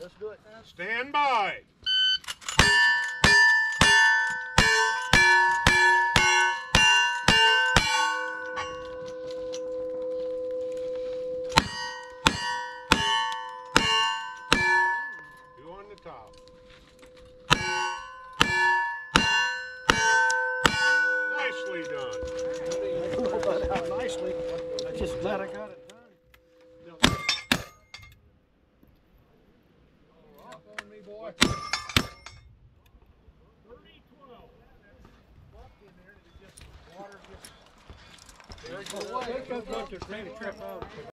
Let's do it. Stand by. Two on the top. Nicely done. Nicely. I'm just glad I got it done. Up on me, boy. 30-12. Walked in there and it just water just. There it goes. Ready to trip out.